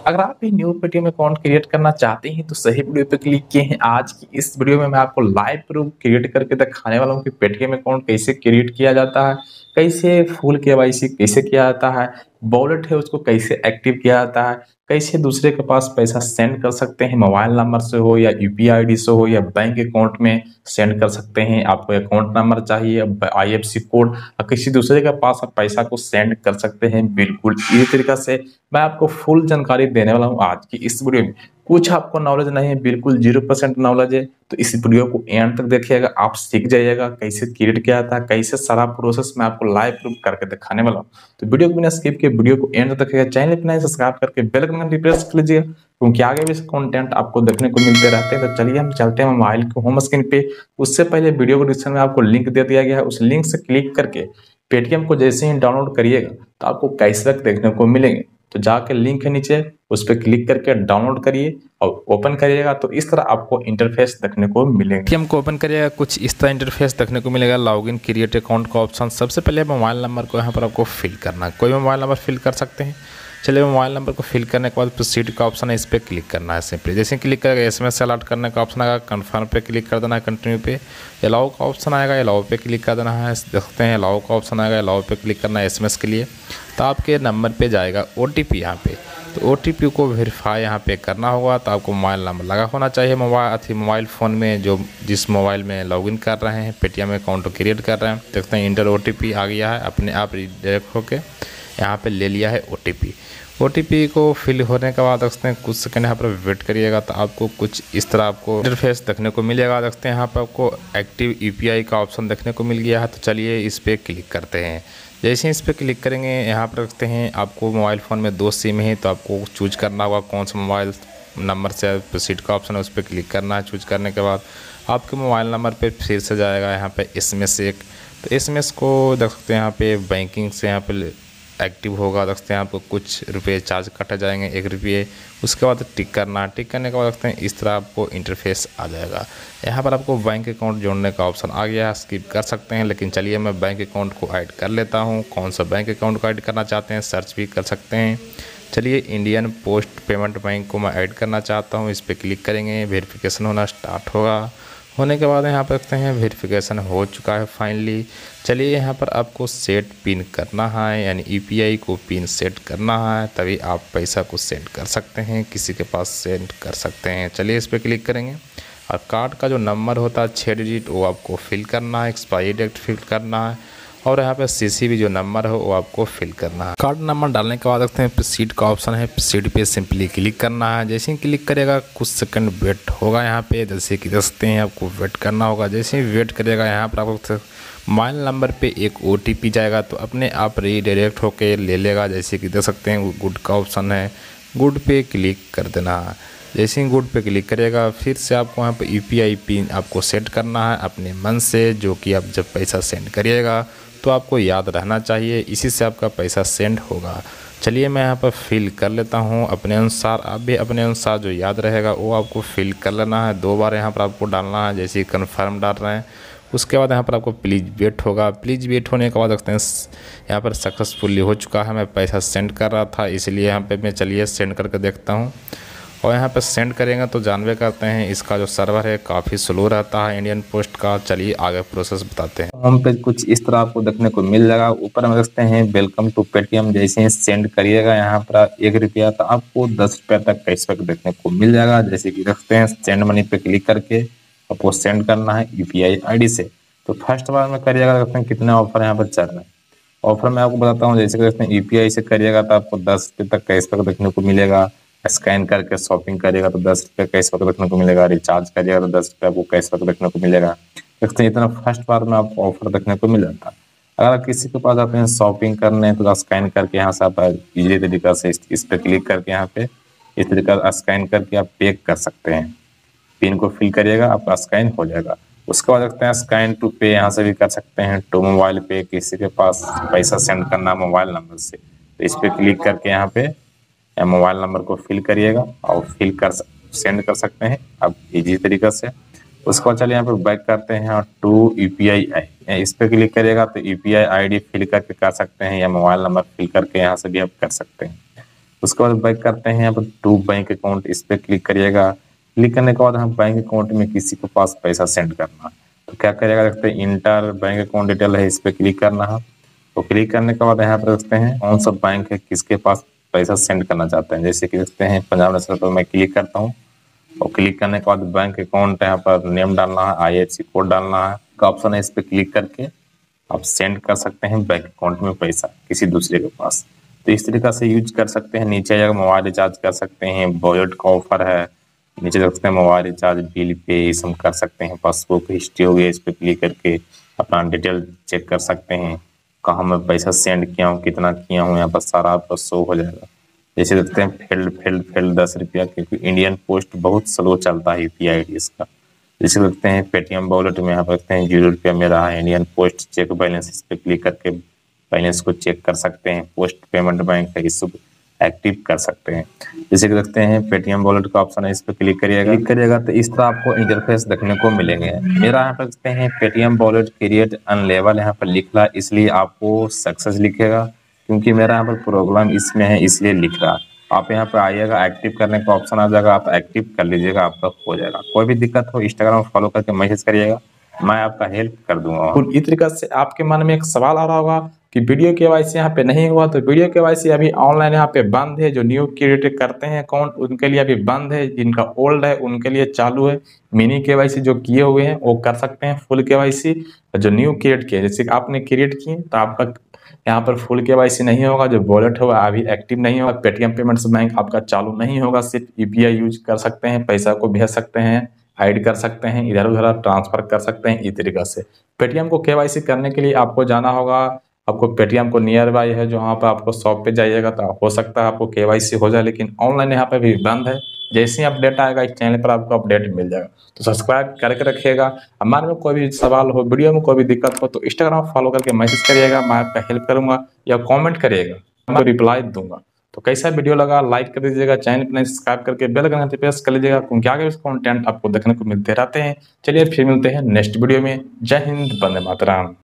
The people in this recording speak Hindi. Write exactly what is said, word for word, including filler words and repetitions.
अगर आप भी न्यू पेटीएम अकाउंट क्रिएट करना चाहते हैं तो सही वीडियो पे क्लिक किए हैं। आज की इस वीडियो में मैं आपको लाइव प्रूफ क्रिएट करके दिखाने वाला हूँ कि पेटीएम अकाउंट कैसे क्रिएट किया जाता है, कैसे फुल केवाईसी कैसे किया जाता है, वॉलेट है उसको कैसे एक्टिव किया जाता है, कैसे दूसरे के पास पैसा सेंड कर सकते हैं, मोबाइल नंबर से हो या यूपीआई आईडी से हो या बैंक अकाउंट में सेंड कर सकते हैं। आपको अकाउंट नंबर चाहिए, आईएफएससी कोड और किसी दूसरे के पास आप पैसा को सेंड कर सकते हैं। बिल्कुल इसी तरीका से मैं आपको फुल जानकारी देने वाला हूँ आज की इस वीडियो में। कुछ आपको नॉलेज नहीं है, बिल्कुल जीरो परसेंट नॉलेज है, तो इस वीडियो को एंड तक देखिएगा, आप सीख जाइएगा कैसे क्रिएट किया जाता है, कैसे सारा प्रोसेस मैं आपको लाइव प्रूफ करके दिखाने वाला हूँ। तो वीडियो को बिना स्किप के वीडियो को एंड तक देखिएगा। चैनल पर नए सब्सक्राइब करके बेल आइकन प्रेस कर लीजिएगा, क्योंकि आगे भी कंटेंट आपको देखने को मिलते रहते हैं। तो चलिए हम चलते हैं मोबाइल के होम स्क्रीन पे। उससे पहले वीडियो को डिस्क्रिप्शन में आपको लिंक दे दिया गया है, उस लिंक से क्लिक करके पेटीएम को जैसे ही डाउनलोड करिएगा तो आपको कैशबैक देखने को मिलेंगे। तो जाके लिंक है नीचे, उस पर क्लिक करके डाउनलोड करिए और ओपन करिएगा तो इस तरह आपको इंटरफेस देखने को मिलेगा। पेटीएम को ओपन करिएगा, कुछ इस तरह इंटरफेस देखने को मिलेगा। लॉगिन क्रिएट अकाउंट का ऑप्शन। सबसे पहले मोबाइल नंबर को यहाँ पर आपको फिल करना है, कोई भी मोबाइल नंबर फिल कर सकते हैं। चलिए मोबाइल नंबर को फिल करने के बाद प्रोसीड का ऑप्शन है, इस पर क्लिक करना है सिंपली। जैसे क्लिक करेगा एसएमएस अलर्ट करने का ऑप्शन आएगा, कन्फर्म पे क्लिक कर देना है, कंटिन्यू पे अलाउ का ऑप्शन आएगा, अलाउ पे क्लिक कर देना है। देखते हैं अलाउ का ऑप्शन आएगा, अलाउ पे क्लिक करना है एसएमएस के लिए। तो आपके नंबर पे जाएगा ओटीपी यहाँ पे, तो ओटीपी को वेरीफाई यहाँ पे करना होगा। तो आपको मोबाइल नंबर लगा होना चाहिए मोबाइल अथी मोबाइल फ़ोन में, जो जिस मोबाइल में लॉगिन कर रहे हैं पेटीएम अकाउंट क्रिएट कर रहे हैं। देखते हैं इंटर ओटीपी आ गया है, अपने आप रिडायरेक्ट होके यहाँ पे ले लिया है ओटीपी। ओटीपी को फिल होने के बाद देखते हैं कुछ सेकंड यहाँ पर वेट करिएगा तो आपको कुछ इस तरह आपको इंटरफेस देखने को मिलेगा। देखते हैं यहाँ पर आपको एक्टिव यूपीआई का ऑप्शन देखने को मिल गया है। तो चलिए इस पर क्लिक करते हैं। जैसे ही इस पर क्लिक करेंगे यहाँ पर रखते हैं आपको मोबाइल फ़ोन में दो सिम है, तो आपको चूज करना होगा कौन सा मोबाइल नंबर से प्रोसीड का ऑप्शन है, उस पर क्लिक करना है। चूज करने के बाद आपके मोबाइल नंबर पर फिर से जाएगा यहाँ पर एस एम एस एक, तो एस एम एस को देख सकते हैं यहाँ पे बैंकिंग से यहाँ पे एक्टिव होगा। देखते हैं आपको कुछ रुपए चार्ज कटे जाएंगे, एक रुपये। उसके बाद टिक करना, टिक करने के बाद देखते हैं इस तरह आपको इंटरफेस आ जाएगा। यहाँ पर आपको बैंक अकाउंट जोड़ने का ऑप्शन आ गया है, स्किप कर सकते हैं, लेकिन चलिए मैं बैंक अकाउंट को ऐड कर लेता हूँ। कौन सा बैंक अकाउंट को ऐड करना चाहते हैं सर्च भी कर सकते हैं। चलिए इंडियन पोस्ट पेमेंट बैंक को मैं ऐड करना चाहता हूँ, इस पर क्लिक करेंगे, वेरिफिकेशन होना स्टार्ट होगा। होने के बाद यहाँ पर देखते हैं वेरिफिकेशन हो चुका है फाइनली। चलिए यहाँ पर आपको सेट पिन करना है, यानी यूपीआई को पिन सेट करना है, तभी आप पैसा को सेंड कर सकते हैं, किसी के पास सेंड कर सकते हैं। चलिए इस पर क्लिक करेंगे और कार्ड का जो नंबर होता है छः डिजिट वो आपको फिल करना है, एक्सपायरी डेट फिल करना है, और यहाँ पे सीसीवी जो नंबर है वो आपको फिल करना है। कार्ड नंबर डालने के बाद देखते हैं प्रोसीड का ऑप्शन है, प्रोसीड पे सिंपली क्लिक करना है। जैसे ही क्लिक करेगा कुछ सेकंड वेट होगा यहाँ पे, जैसे कि देख सकते हैं आपको वेट करना होगा। जैसे ही वेट करेगा यहाँ पर आपको मोबाइल नंबर पे एक ओटीपी जाएगा, तो अपने आप रीडायरेक्ट होकर ले लेगा। जैसे कि देख सकते हैं गुड का ऑप्शन है, गुड पे क्लिक कर देना है। जैसे ही गुड पे क्लिक करेगा फिर से आपको यहाँ पे यूपीआई पिन आपको सेट करना है अपने मन से, जो कि आप जब पैसा सेंड करिएगा तो आपको याद रहना चाहिए, इसी से आपका पैसा सेंड होगा। चलिए मैं यहाँ पर फिल कर लेता हूँ अपने अनुसार, आप भी अपने अनुसार जो याद रहेगा वो आपको फिल कर लेना है। दो बार यहाँ पर आपको डालना है, जैसे कन्फर्म डाल रहे हैं। उसके बाद यहाँ पर आपको प्लीज़ वेट होगा। प्लीज़ वेट होने के बाद देखते हैं यहाँ पर सक्सेसफुली हो चुका है। मैं पैसा सेंड कर रहा था इसलिए यहाँ पे मैं चलिए सेंड करके देखता हूँ। और यहाँ पर सेंड करेंगे तो जानवे करते हैं इसका जो सर्वर है काफ़ी स्लो रहता है इंडियन पोस्ट का। चलिए आगे प्रोसेस बताते हैं। होम पेज कुछ इस तरह आपको देखने को मिल जाएगा। ऊपर में देखते हैं वेलकम टू पेटीएम। जैसे ही सेंड करिएगा यहाँ पर एक रुपया तो आपको दस रुपया तक कैशबैक देखने को मिल जाएगा। जैसे कि देखते हैं सेंड मनी पे क्लिक करके आपको सेंड करना है यूपीआई आईडी से। तो फर्स्ट बार में करिएगा, देखते हैं कितने ऑफर यहाँ पर चल रहे हैं। ऑफर मैं आपको बताता हूँ, जैसे कि देखते हैं यूपीआई से करिएगा तो आपको दस रुपये तक कैशबैक देखने को मिलेगा। स्कैन करके शॉपिंग करिएगा तो दस रुपये कैशबैक देखने को मिलेगा। रिचार्ज करिएगा तो दस रुपये आपको कैशबैक देखने को मिलेगा। देखते हैं इतना फर्स्ट बार में आपको ऑफर देखने को मिल जाता है। अगर आप किसी के पास आते हैं शॉपिंग करने तो स्कैन करके यहाँ से आप इजीली तरीका से इस पर क्लिक करके यहाँ पे इस तरीका स्कैन करके आप पे कर सकते हैं। पिन को फिल करिएगा आपका स्कैन हो जाएगा। उसके बाद देखते हैं स्कैन टू पे, यहाँ से भी कर सकते हैं। टू मोबाइल पे, किसी के पास पैसा सेंड करना मोबाइल नंबर से, तो इस पर क्लिक करके यहाँ पे मोबाइल नंबर को फिल करिएगा और फिल कर सेंड कर सकते हैं आप इजी तरीका से। उसके बाद चलिए यहाँ पे बैक करते हैं और टू यूपीआई आई, इस पे क्लिक करिएगा तो यूपीआई आईडी फिल करके कर सकते हैं या मोबाइल नंबर फिल करके यहाँ से भी आप कर सकते हैं। उसके बाद बैक करते हैं यहाँ पर टू बैंक अकाउंट, इस पर क्लिक करिएगा। क्लिक करने के बाद हम बैंक अकाउंट में किसी के पास पैसा सेंड करना, तो क्या करिएगा, देखते हैं इंटर बैंक अकाउंट डिटेल है, इस पर क्लिक करना है। तो क्लिक करने के बाद यहाँ पर देखते हैं कौन सा बैंक है, किसके पास पैसा सेंड करना चाहते हैं। जैसे कि देखते हैं पंजाब नेशनल पर मैं क्लिक करता हूँ और क्लिक करने के बाद बैंक अकाउंट यहाँ पर नेम डालना है, आई एफ सी कोड डालना है का ऑप्शन है, इस पर क्लिक करके आप सेंड कर सकते हैं बैंक अकाउंट में पैसा किसी दूसरे के पास। तो इस तरीका से यूज कर सकते हैं। नीचे जाकर मोबाइल रिचार्ज कर सकते हैं, वॉलेट का ऑफर है, नीचे देख सकते हैं मोबाइल रिचार्ज, बिल पे, ये सब कर सकते हैं। पासबुक हिस्ट्री हो गया, इस पर क्लिक करके अपना डिटेल चेक कर सकते हैं, कहाँ मैं पैसा सेंड किया हूँ, कितना किया हूँ, यहाँ पर सारा आपको शो हो जाएगा। जैसे देखते हैं फेल्ड फेल्ड फेल्ड दस रुपया, क्योंकि इंडियन पोस्ट बहुत स्लो चलता है यूपीआई आई डी इसका। जैसे देखते हैं पेटीएम वॉलेट में यहाँ पर देखते हैं जीरो रुपया मेरा है। इंडियन पोस्ट चेक बैलेंस, इस पर क्लिक करके बैलेंस को चेक कर सकते हैं। पोस्ट पेमेंट बैंक है, इसको एक्टिव कर सकते हैं। जैसे कि देखते हैं पेटीएम वॉलेट का ऑप्शन है, इस पर क्लिक करिएगा क्लिक करिएगा तो इस तरह आपको इंटरफेस देखने को मिलेंगे। मेरा यहाँ पर देखते हैं पेटीएम वॉलेट क्रिएट अनलेबल यहाँ पर लिख रहा है, इसलिए आपको सक्सेस लिखेगा, क्योंकि मेरा यहाँ पर प्रॉब्लम इसमें है इसलिए लिख रहा। आप यहाँ पे आइएगा, एक्टिव करने का ऑप्शन आ जाएगा, आप एक्टिव कर लीजिएगा, आपका हो जाएगा। कोई भी दिक्कत हो इंस्टाग्राम फॉलो करके मैसेज करिएगा, मैं आपका हेल्प कर दूंगा। और इस तरीके से आपके मन में एक सवाल आ रहा होगा कि वीडियो केवाईसी यहाँ पे नहीं हुआ, तो वीडियो केवाईसी अभी ऑनलाइन यहाँ पे बंद है। जो न्यू क्रिएट करते हैं अकाउंट उनके लिए अभी बंद है, जिनका ओल्ड है उनके लिए चालू है। मिनी केवाईसी जो किए हुए हैं वो कर सकते हैं फुल केवाईसी। जो न्यू क्रिएट किए, जैसे आपने क्रिएट किए तो आपका यहाँ पर फुल केवाईसी नहीं होगा, जो वॉलेट होगा अभी एक्टिव नहीं होगा। पेटीएम पेमेंट्स बैंक आपका चालू नहीं होगा, सिर्फ यूपीआई यूज कर सकते हैं, पैसा को भेज सकते हैं, ऐड कर सकते हैं, इधर उधर ट्रांसफर कर सकते हैं। इस तरीके से पेटीएम को केवाईसी करने के लिए आपको जाना होगा, आपको पेटीएम को नियर बाय है जो वहाँ पर आपको शॉप पे जाइएगा तो हो सकता है आपको केवाईसी हो जाए, लेकिन ऑनलाइन यहाँ पे भी बंद है। जैसे ही अपडेट आएगा इस चैनल पर आपको अपडेट मिल जाएगा, तो सब्सक्राइब करके रखिएगा। हमारे में कोई भी सवाल हो, वीडियो में कोई भी दिक्कत हो, तो इंस्टाग्राम फॉलो करके मैसेज करिएगा, मैं आपका हेल्प करूंगा, या कमेंट करिएगा, मैं रिप्लाई दूंगा। तो कैसा वीडियो लगा लाइक कर दीजिएगा, चैनल पर सब्सक्राइब करके बेल आइकन पे प्रेस कर लीजिएगा, क्योंकि आगे इस कंटेंट आपको देखने को मिलते रहते हैं। चलिए फिर मिलते हैं नेक्स्ट वीडियो में। जय हिंद, वंदे मातरम।